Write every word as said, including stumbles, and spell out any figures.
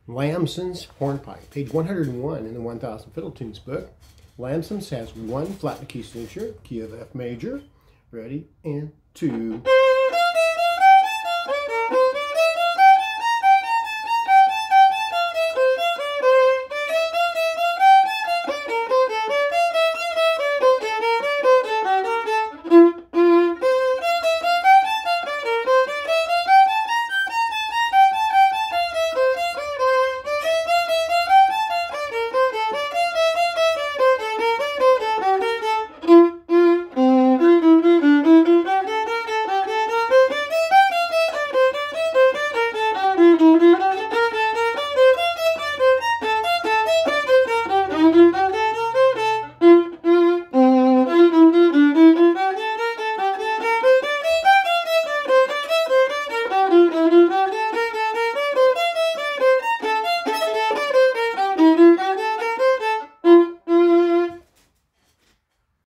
Lamson's Hornpipe, page one hundred one in the one thousand Fiddle Tunes book. Lamson's has one flat in the key signature, key of F major. Ready, and two.